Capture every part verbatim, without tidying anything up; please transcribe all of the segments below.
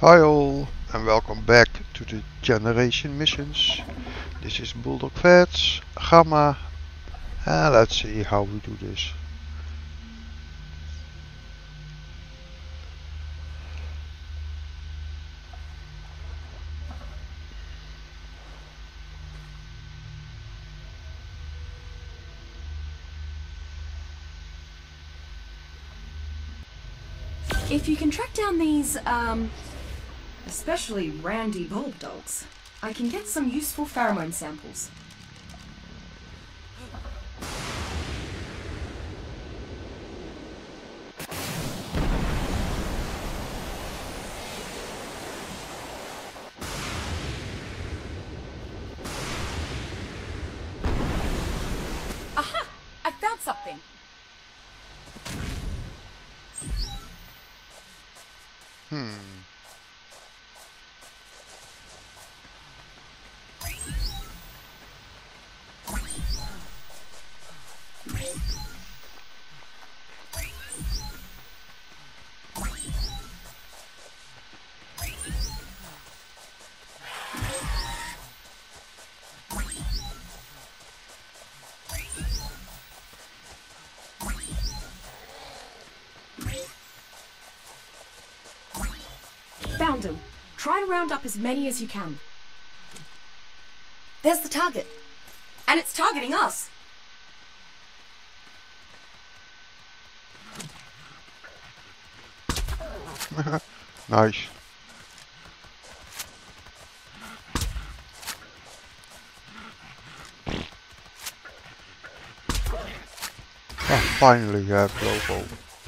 Hi all, and welcome back to the Generation Missions. This is Bulldog Vets, Gamma, and let's see how we do this. If you can track down these, um, especially randy bulb dogs, I can get some useful pheromone samples. Aha! I found something! Hmm. Found him. Try to round up as many as you can. There's the target. And it's targeting us. Nice. Ah, finally you have Lobo.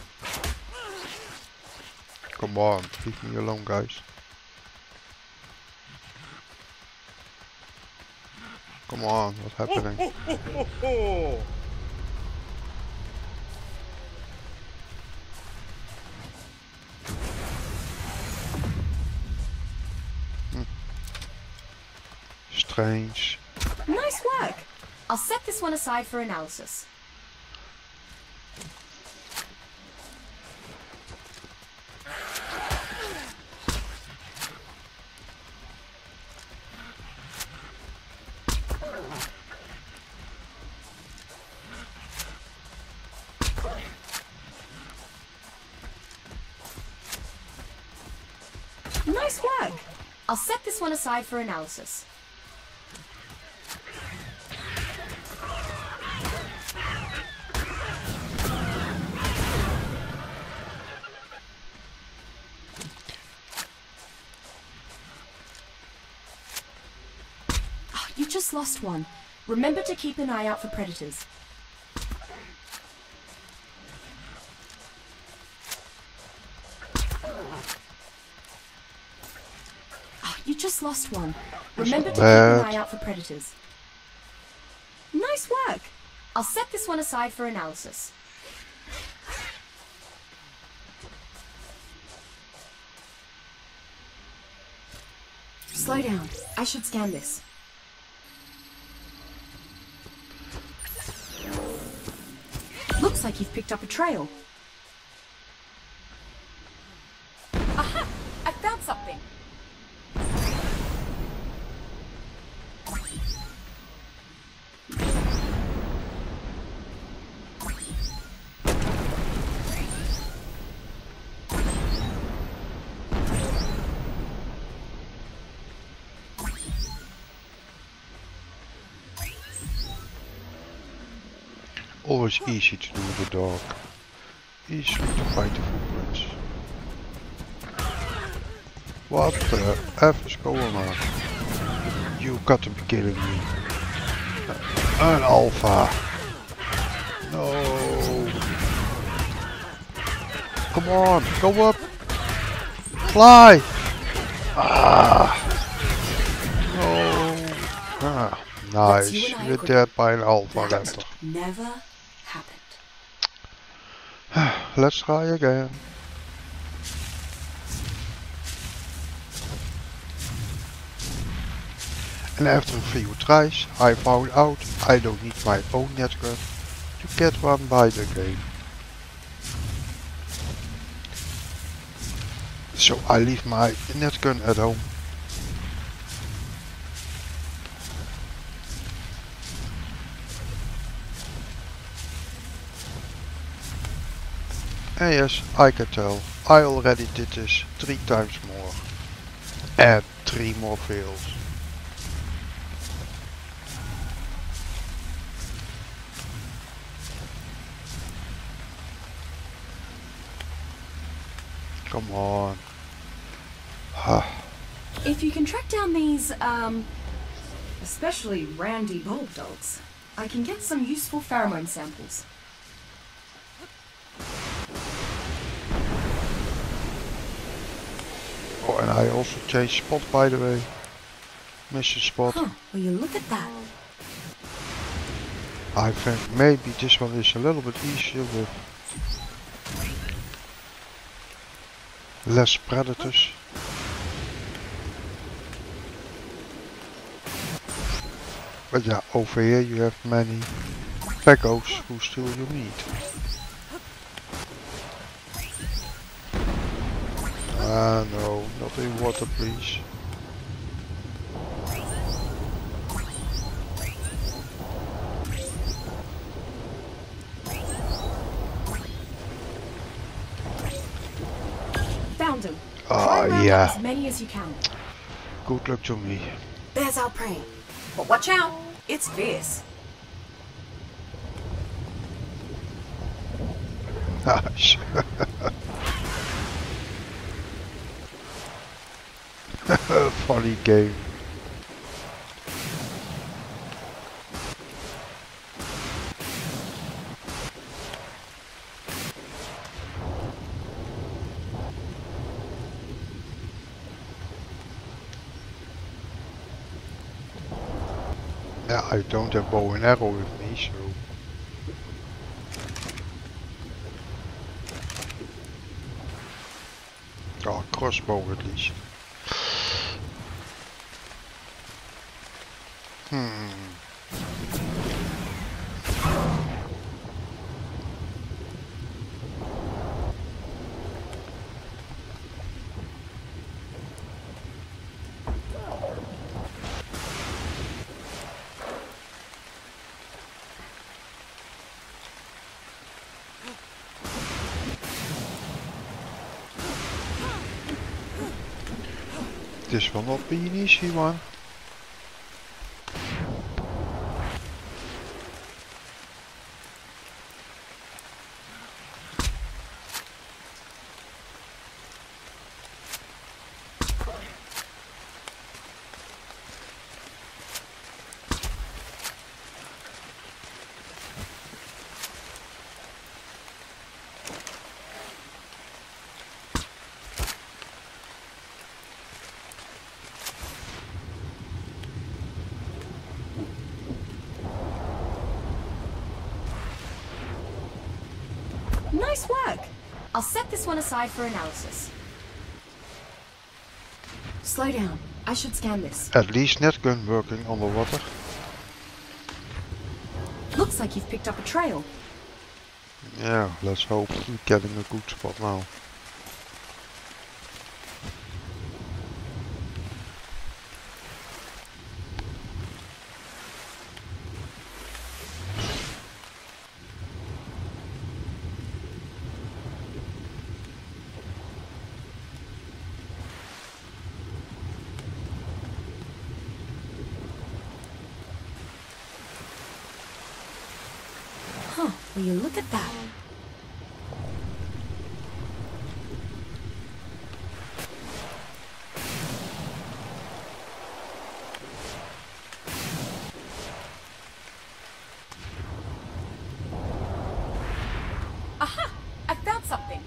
Come on, leave me alone, guys. Come on, what's happening? Hmm. Strange. Nice work. I'll set this one aside for analysis. Nice work! I'll set this one aside for analysis. Oh, you just lost one. Remember to keep an eye out for predators. You just lost one. Remember to keep an eye out for predators. Nice work! I'll set this one aside for analysis. Slow down. I should scan this. Looks like you've picked up a trail. Aha! I found something! Always easy to do with the dog. Easy to find the footprints. What the F is going on? You got to be kidding me. An alpha. No. Come on, go up. Fly. Ah. No. Ah, nice. You're dead by an alpha raptor. Never happened. Let's try again. And after a few tries, I found out I don't need my own netgun to get one by the game. So I leave my net gun at home. And yes, I can tell. I already did this three times more. And three more fails. Come on. If you can track down these, um, especially randy bulb dogs, I can get some useful pheromone samples. Oh, and I also changed spot, by the way. Mission spot. Huh, will you look at that? I think maybe this one is a little bit easier with less predators. But yeah, over here you have many Pegos who steal your meat. Ah no, not in water please. Found him. Ah yeah. As many as you can. Good luck to me. There's our prey. But watch out, it's fierce. Nice. Funny game. Yeah, I don't have bow and arrow with me, so... Oh, crossbow at least. Hmm. This will not be an easy one. Nice work! I'll set this one aside for analysis. Slow down. I should scan this. At least net gun working underwater. Looks like you've picked up a trail. Yeah, let's hope we're getting a good spot now. Huh, will you look at that? Aha! I found something!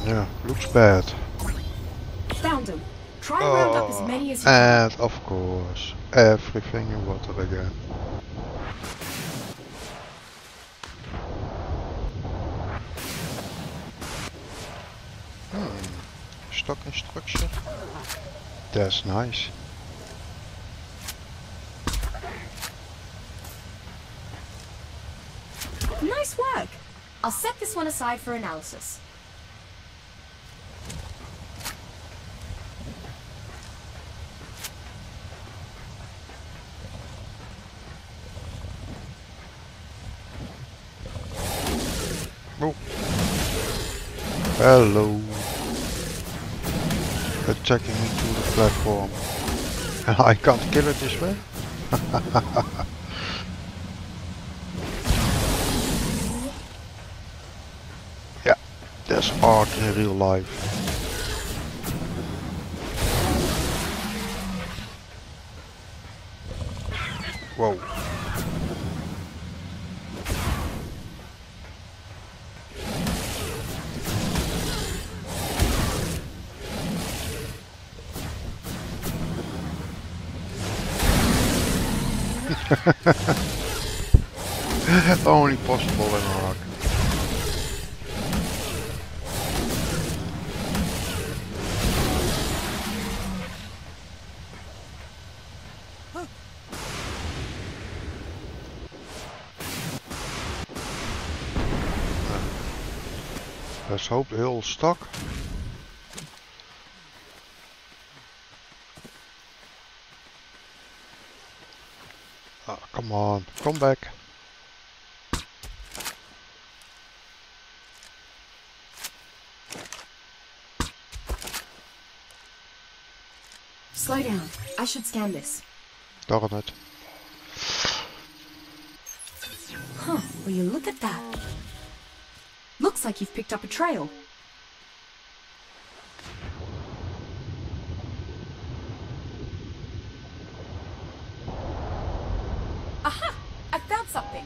Yeah, looks bad. Found them. Try and round up as many as you And of course, everything in water again. Hmm. Stock instruction. That's nice. Nice work! I'll set this one aside for analysis. Oh. Hello. Attacking me to the platform. I can't kill it this way? Yeah, that's hard in real life. Whoa. Only possible in a rock. Let's hope the hill's stuck. Ah, come on, come back. Slow down. I should scan this. Darn it. Huh, will you look at that? Looks like you've picked up a trail. Aha! I found something.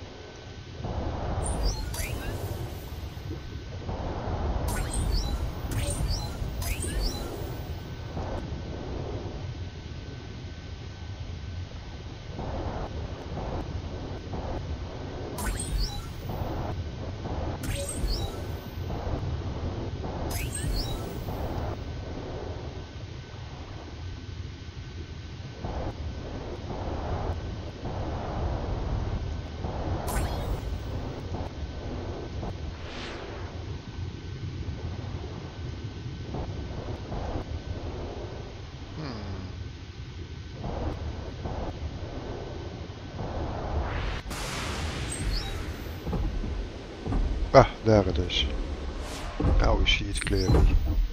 Ah, there it is. Now we see it clearly.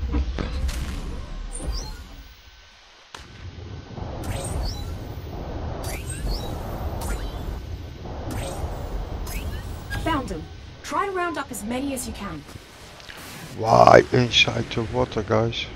Found them. Try to round up as many as you can. Why inside the water, guys?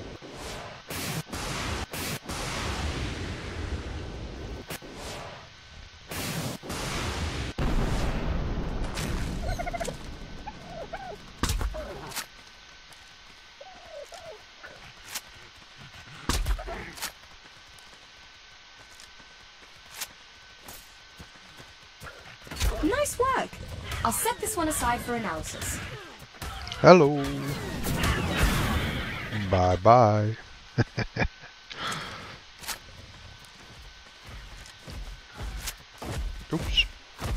Nice work! I'll set this one aside for analysis. Hello. Bye bye. Oops.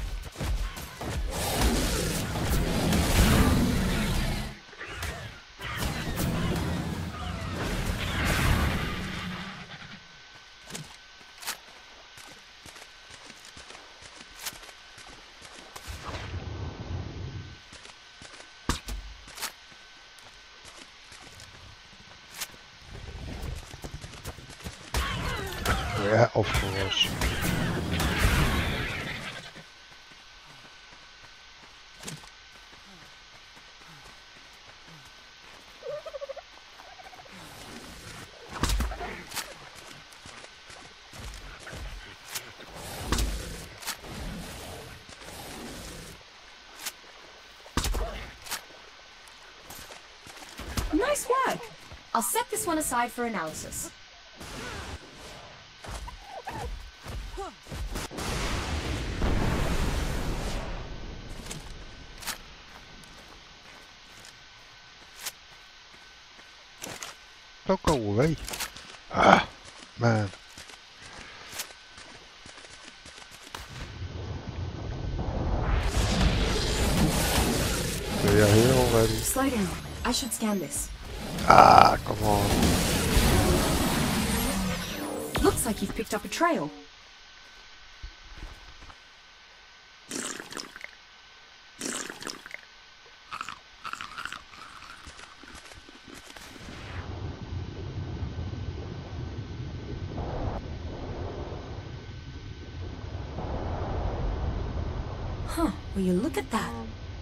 Yeah, of course. Nice work! I'll set this one aside for analysis. Don't go away. Ah, man. They are here already. Slow down. I should scan this. Ah, come on. Looks like you've picked up a trail. Huh, will you look at that?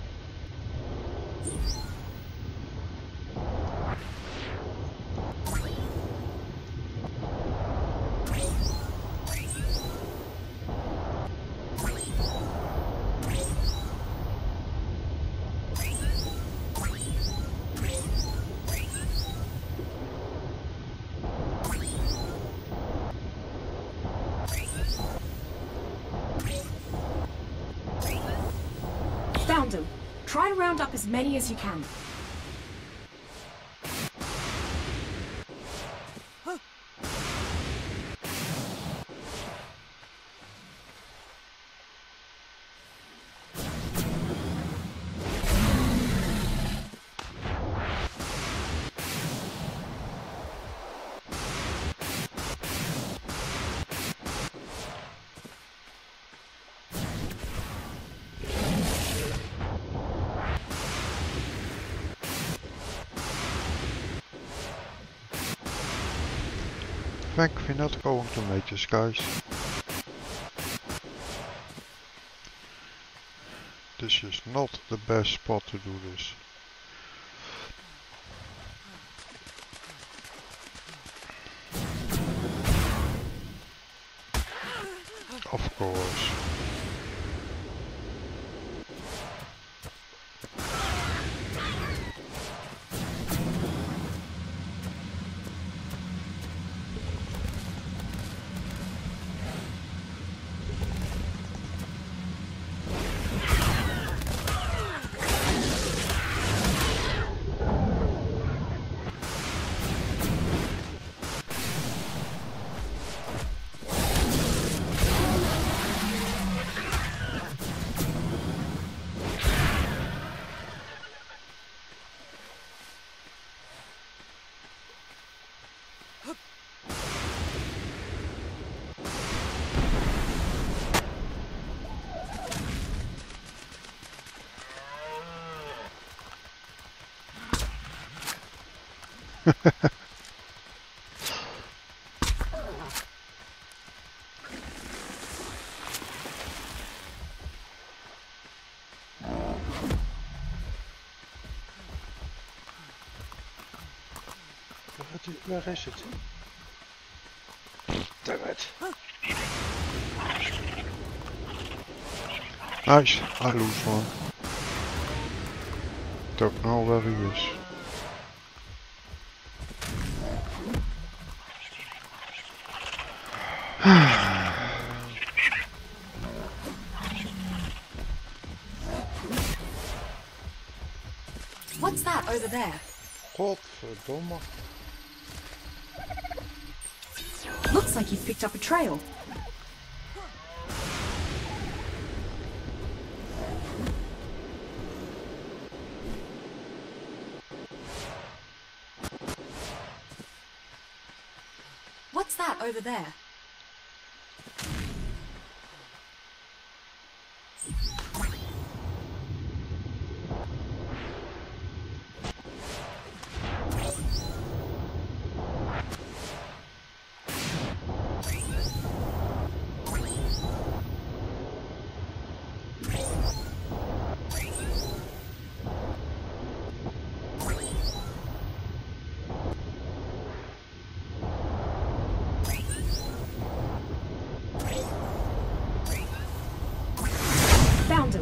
Found them. Try to round up as many as you can. I think we're not going to make this, guys. This is not the best spot to do this. Of course. Where is it? Damn it. Nice, I lose one. Don't know where he is. What's that over there? Godverdomme. Looks like you've picked up a trail. What's that over there?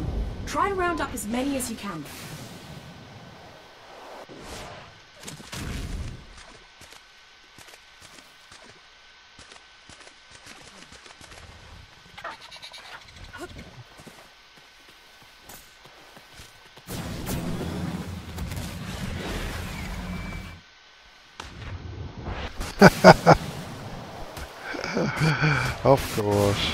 Try to round up as many as you can. Of course.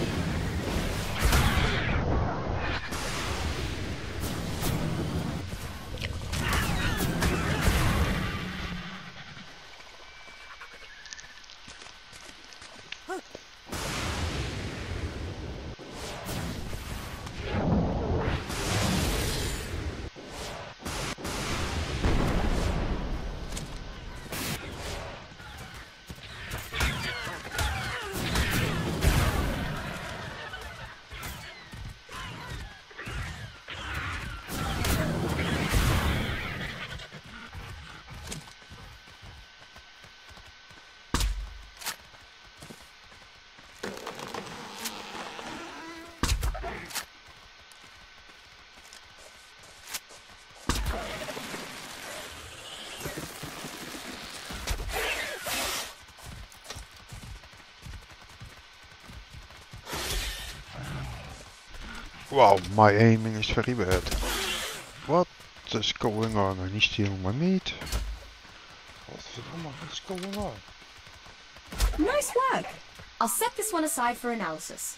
Wow, my aiming is very bad. What is going on? And he's stealing my meat. What is going on? Nice work! I'll set this one aside for analysis.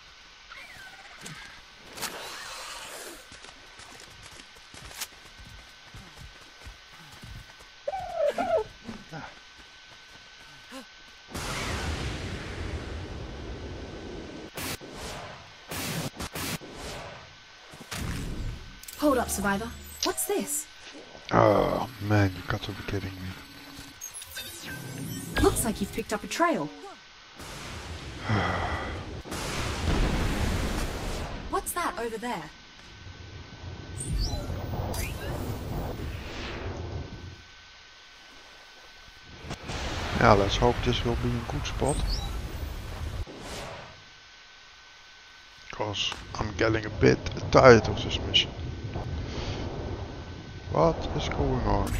Hold up, Survivor. What's this? Oh man, you got to be kidding me. Looks like you've picked up a trail. What's that over there? Yeah, let's hope this will be a good spot. Because I'm getting a bit tired of this mission. What is going on?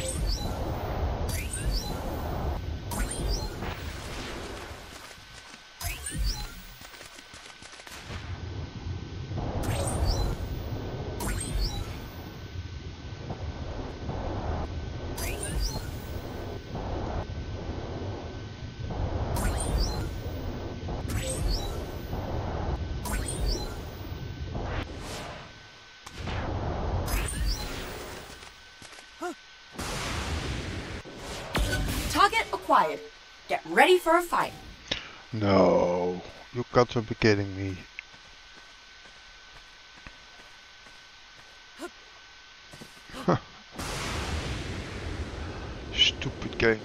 Target acquired. Get ready for a fight. No, you got to be kidding me. Huh. Stupid game.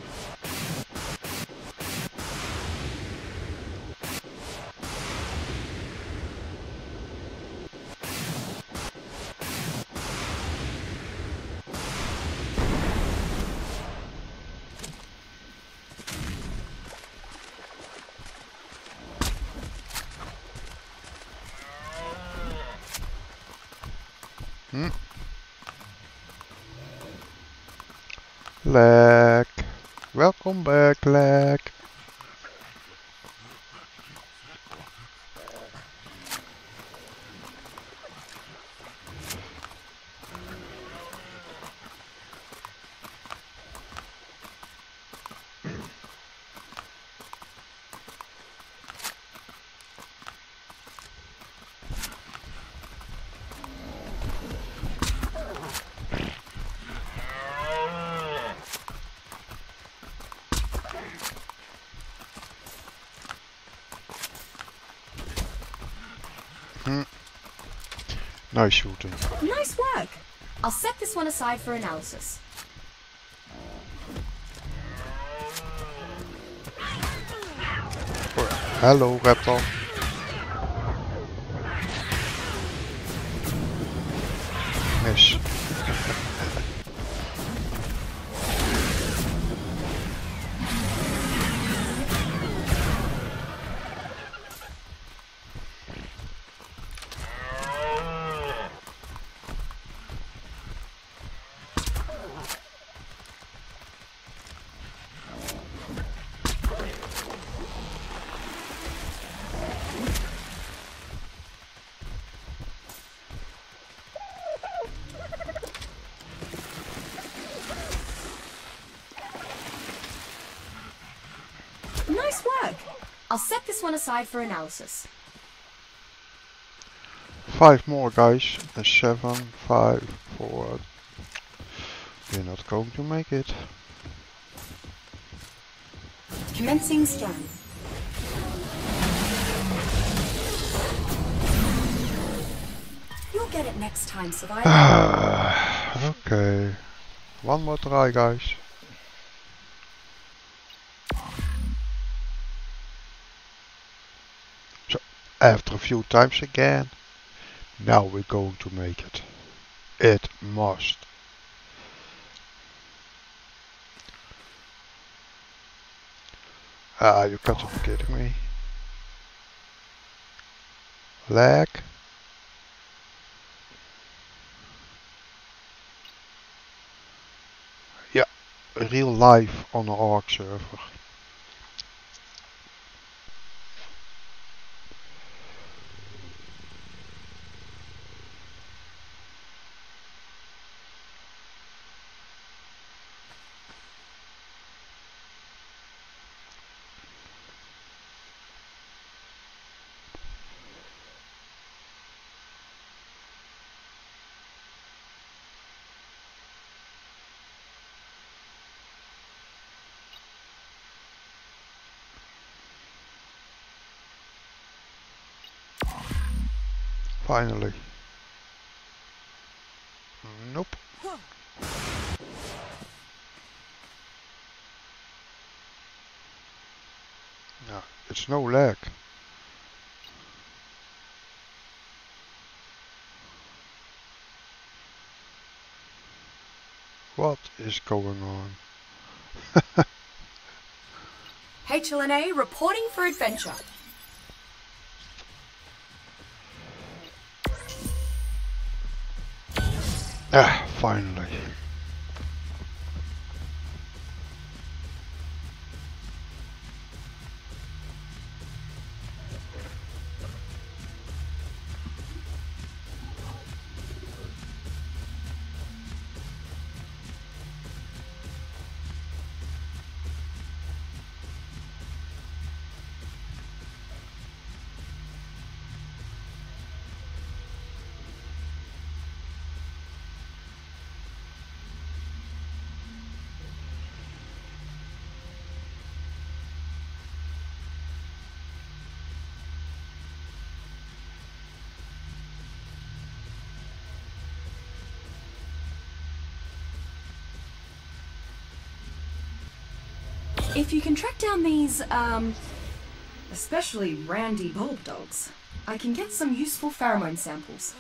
Hmm. Lag. Welcome back, Lag. Hmm. Nice shooting. Nice work! I'll set this one aside for analysis. Oh, hello, Reptile. Miss. I'll set this one aside for analysis. Five more, guys. A seven, five, four. We're not going to make it. Commencing scan. You'll get it next time, Survivor. Okay. One more try, guys. So, after a few times again, now we're going to make it. It must. Ah, you got to be kidding me. Lag. Yeah, real life on the Ark server. Finally. Nope. No, it's no lag. What is going on? H L N A reporting for adventure. Ah, finally. If you can track down these, um, especially randy bulb dogs, I can get some useful pheromone samples.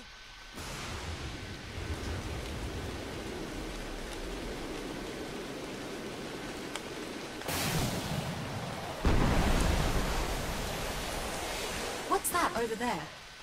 What's that over there?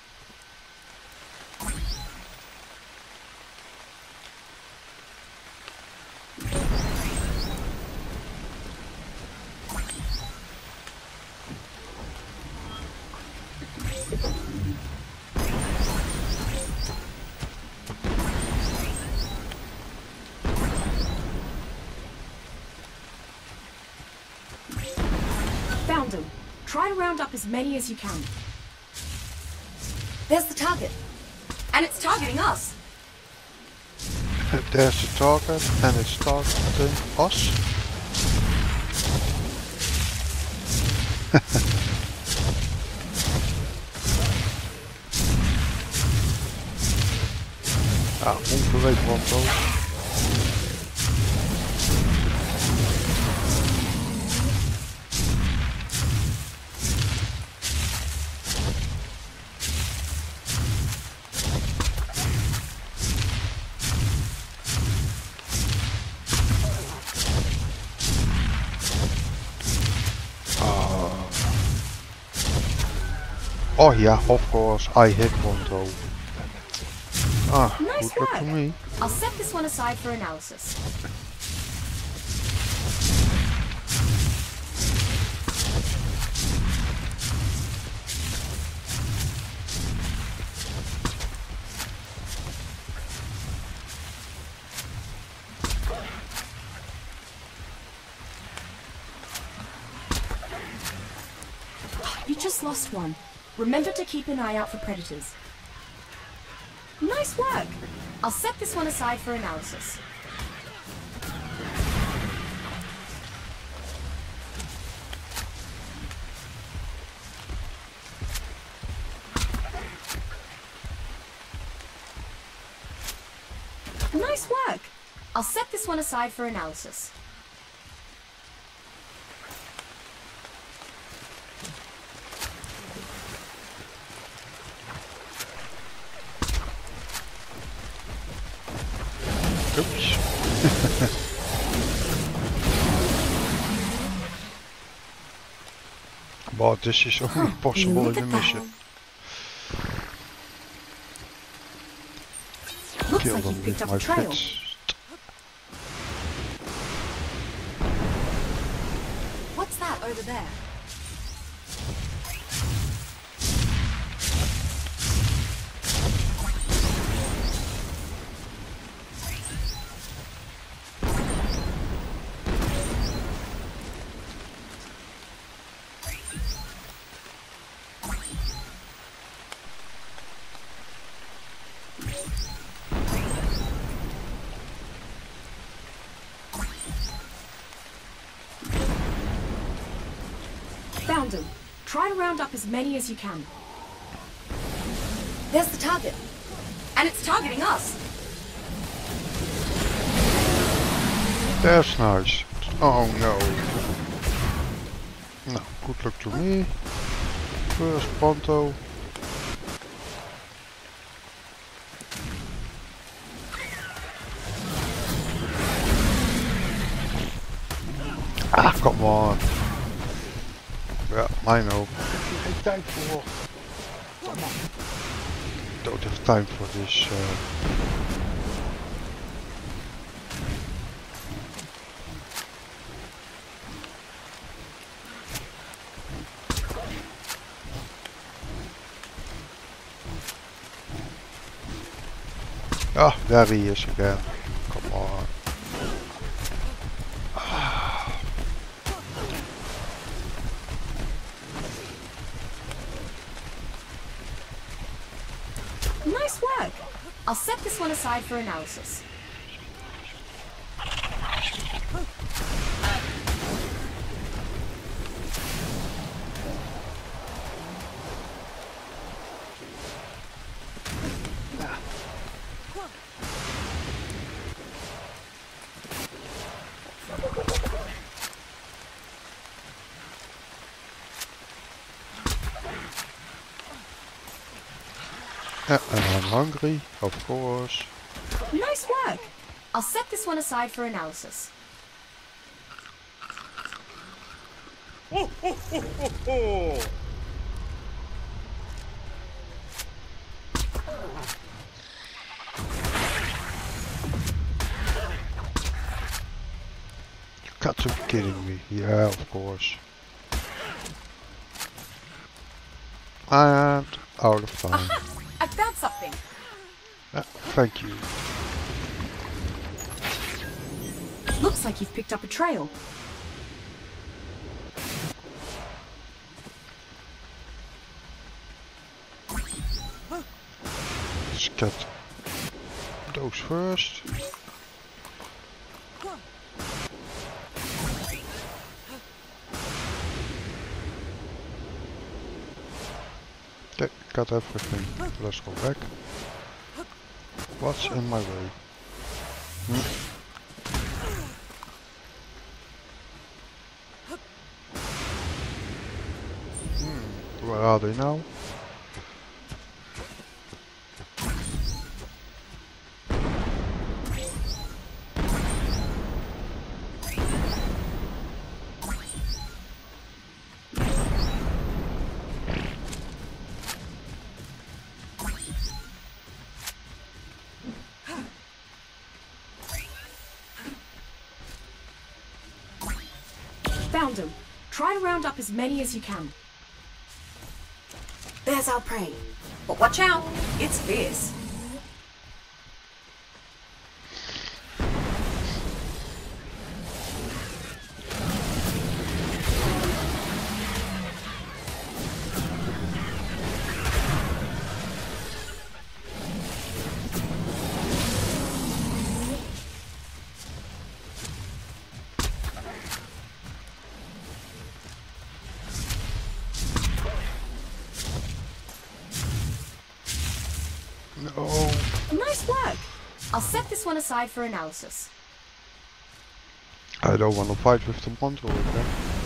Found him. Try to round up as many as you can. There's the target. And it's targeting us. There's the target and it's targeting us. Ah, ongeveet wat zo. Oh yeah, of course, I hit one though. Ah, nice good luck work. to me. I'll set this one aside for analysis. just lost one. Remember to keep an eye out for predators. Nice work! I'll set this one aside for analysis. Nice work! I'll set this one aside for analysis. Oops. But this is only possible in the mission. Looks Kill like them you've with picked up my a trail. fist. What's that over there? Found him. Try to round up as many as you can. There's the target. And it's targeting us. That's nice. Oh no. No, good luck to me. First Ponto. Ah, come on. Ja, I know. Geen tijd voor. Don't have time for this. Uh... Ah, there he is again. Come on. Nice work! I'll set this one aside for analysis. Yeah, and I'm hungry, of course. Nice work! I'll set this one aside for analysis. Ho, ho, ho, ho, ho. You got to be kidding me. Yeah, of course. And out of time. Aha! I found something! Yeah, thank you. Looks like you've picked up a trail. Let's get those first. Okay, got everything. Let's go back. What's in my way? Hmm? Hmm, where are they now? Found him. Try to round up as many as you can. There's our prey. But watch out, it's fierce. Nice work! I'll set this one aside for analysis. I don't want to fight with the monster again.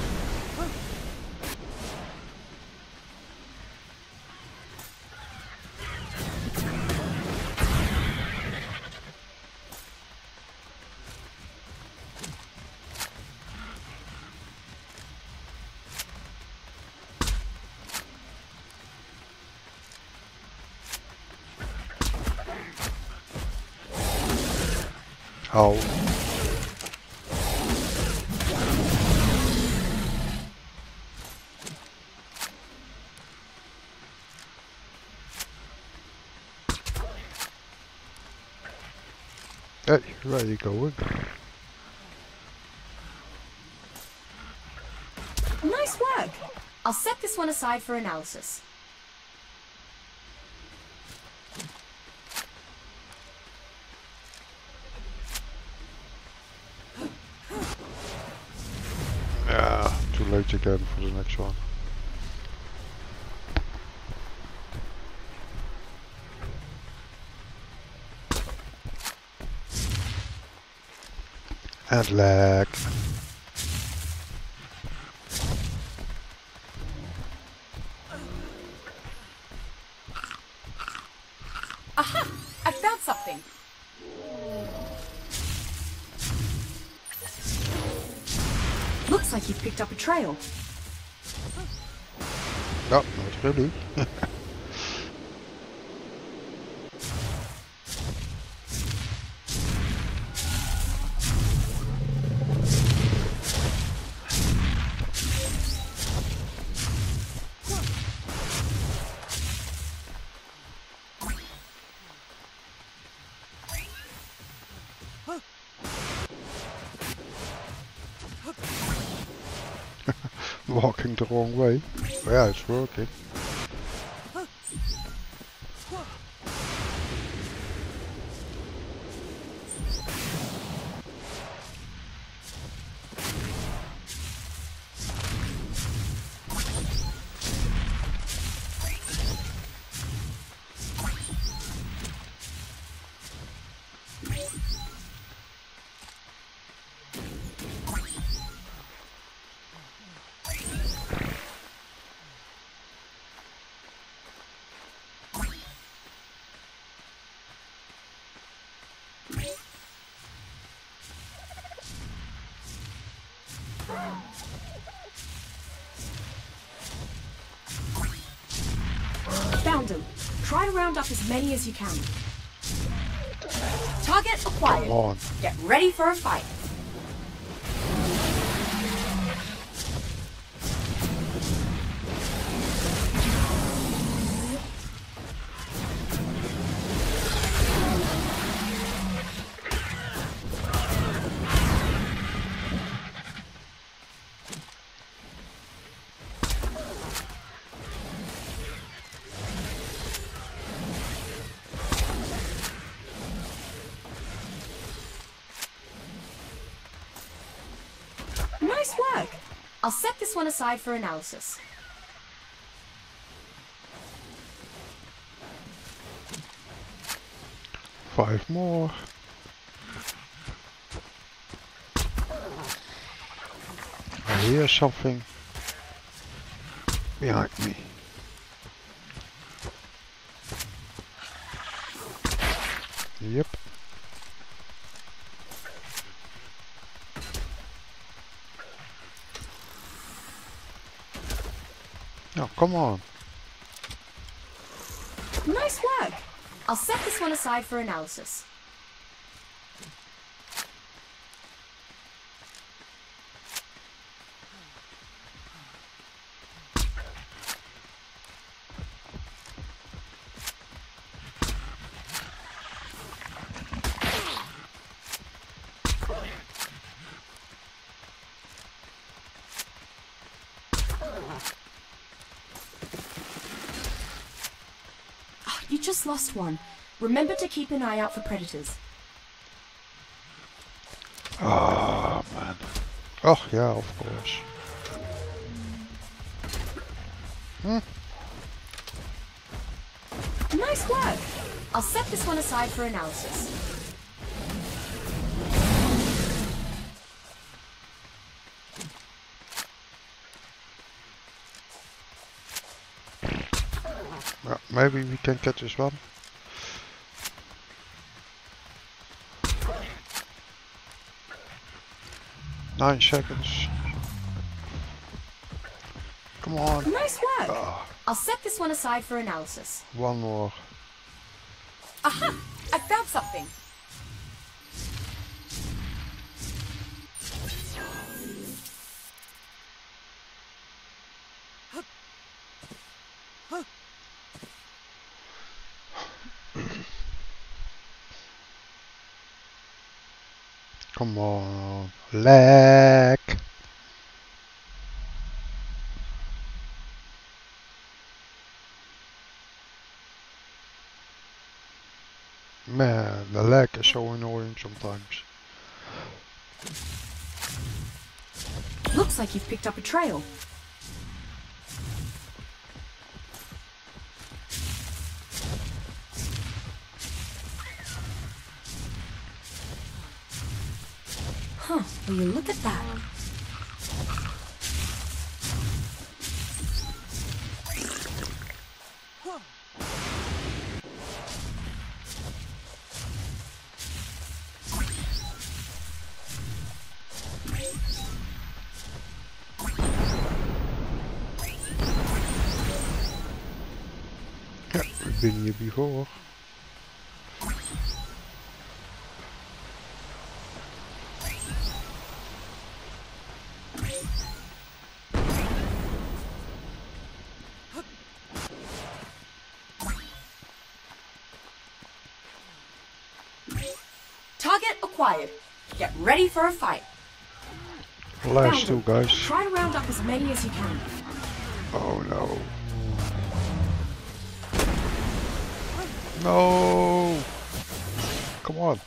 Oh. Hey, where are you going? Nice work! I'll set this one aside for analysis. Yeah, too late again for the next one. And lag. Aha! I found something! Looks like you've picked up a trail. No, not really. Walking the wrong way. Yeah, it's working. Found him. Try to round up as many as you can. Target acquired. Come on. Get ready for a fight. Nice work! I'll set this one aside for analysis. Five more. I hear something behind me. Yep. Oh, come on. Nice work! I'll set this one aside for analysis. You just lost one. Remember to keep an eye out for predators. Oh, man. Oh, yeah, of course. Hmm. Nice work! I'll set this one aside for analysis. Well, maybe we can get this one. Nine seconds. Come on. Nice work. Ah, I'll set this one aside for analysis. one more. Aha! I found something. Come on. Lag. Man, the lag is so annoying sometimes. Looks like you've picked up a trail. Huh, will you look at that? Yeah, we've been here before. Target acquired. Get ready for a fight. Last two Found them. guys. Try to round up as many as you can. Oh no. No. Come on.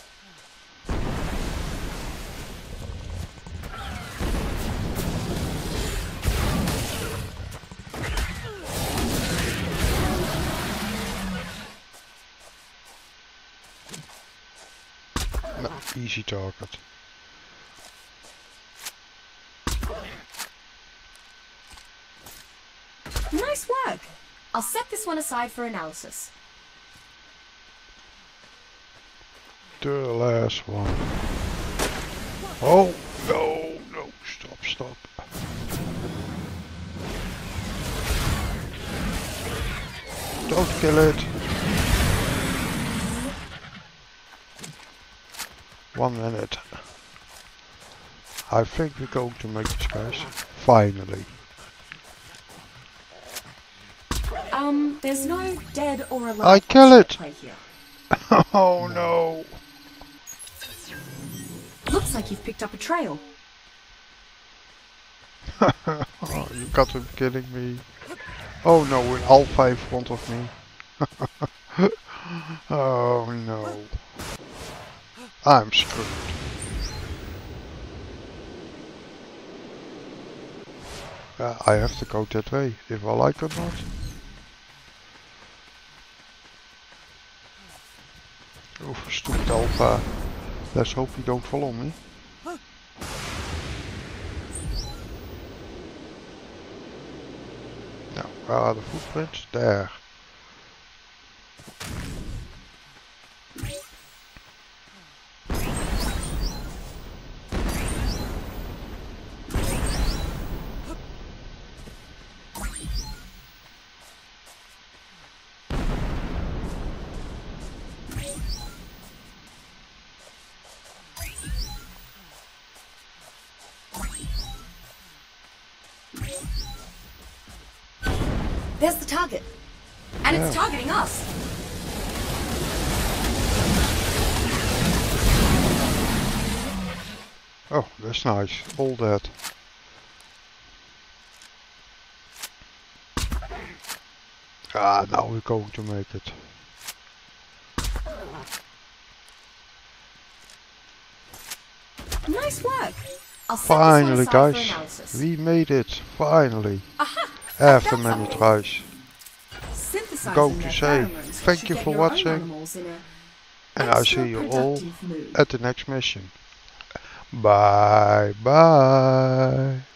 No, easy target. Nice work. I'll set this one aside for analysis. The last one. Oh, no, no, stop, stop. Don't kill it. One minute. I think we're going to make this, guys. Finally. Um, there's no dead or alive. I kill it. Play here. Oh no. Looks like you've picked up a trail. Oh, you got to be kidding me. Oh no, an alpha in front of me. Oh no. I'm screwed. Yeah, I have to go that way, if I like it or not. Oof, stupid alpha. Let's hope you don't follow me. Now, where are the footprints? There. There's the target. And it's Yeah. targeting us. Oh, that's nice. All that. Ah, now we're going to make it. Nice work. I'll set Finally, this one aside guys. for analysis. We made it. Finally. Aha! After found many something. tries. Synthesizing Go their to say. pheromones thank should you get for your own watching, animals in a and I'll extra see you all productive mood. at the next mission. Bye bye.